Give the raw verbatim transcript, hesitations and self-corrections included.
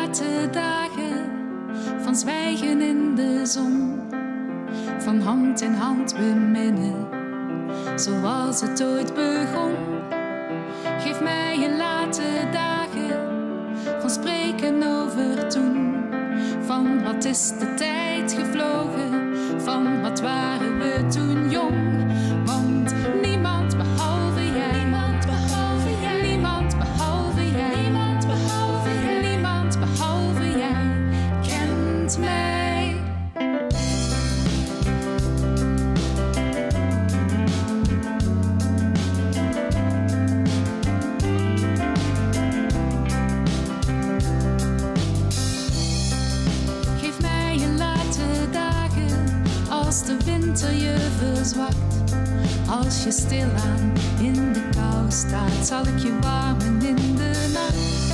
late dagen van zwijgen in de zon, van hand in hand beminnen, zoals het ooit begon. Geef mij je late dagen van spreken over toen, van wat is de tijd gevlogen, van wat waren we toen jong. Want niemand behalve jij, niemand behalve jij, niemand behalve jij, niemand behalve jij, niemand behalve jij kent mij. Geef mij je late dagen als de winter je verzwakt. Als je stilaan in de kou staat, zal ik je warmen in de nacht.